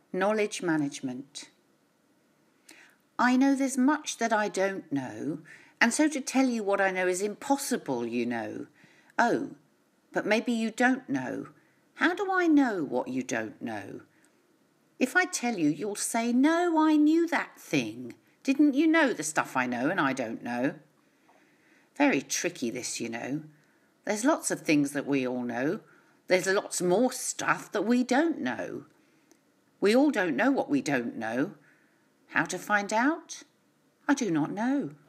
Knowledge management. I know there's much that I don't know, and so to tell you what I know is impossible, you know. Oh, but maybe you don't know. How do I know what you don't know? If I tell you, you'll say, no, I knew that thing. Didn't you know the stuff I know and I don't know? Very tricky this, you know. There's lots of things that we all know. There's lots more stuff that we don't know. We all don't know what we don't know. How to find out? I do not know.